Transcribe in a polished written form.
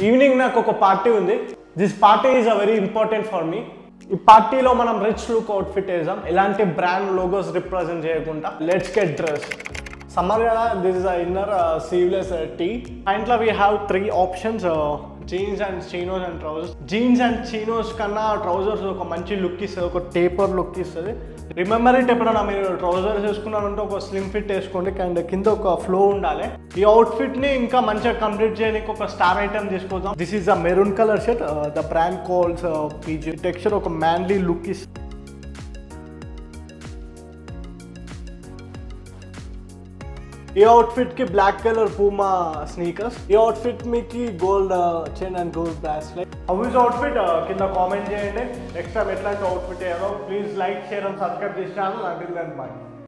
Evening నాకు ఒక party ఉంది. This party is a very important for me. ఈ పార్టీలో మనం రిచ్ లుక్ అవుట్ఫిట్ వేసాం, ఎలాంటి బ్రాండ్ లోగోస్ రిప్రజెంట్ చేయకుండా. Let's get dress. సమ్మర్ కదా, this is inner sleeveless tee. ఇంట్లో we have 3 options, jeans and chinos and trousers. Jeans and chinos కన్నా trousers ఒక మంచి లుక్ ఇస్తుంది, ఒక టేపర్ లుక్ ఇస్తుంది. రిమెంబర్ ఇట్, ఎప్పుడైనా మీరు ట్రౌజర్స్ వేసుకున్నారంటే ఒక స్లిమ్ ఫిట్ వేసుకోండి అండ్ కింద ఒక ఫ్లో ఉండాలి. ఈ అవుట్ఫిట్ ని ఇంకా మంచిగా కంప్లీట్ చేయడానికి ఒక స్టార్ ఐటమ్ తీసుకుందాం. This is a maroon colour shirt, the brand calls PG. Texture ఒక మ్యాన్లీ లుక్ ఇస్తుంది. ఈ అవుట్ఫిట్ కి బ్లాక్ కలర్ పూమా స్నీకర్స్. ఈ అవుట్ఫిట్ మీకు gold chain and gold bracelet. How is outfit కింద కామెంట్ చేయండి. నెక్స్ట్ టైం ఎట్లాంటి అవుట్ఫిట్ చేయాలో please like, share and subscribe this channel. Until then by.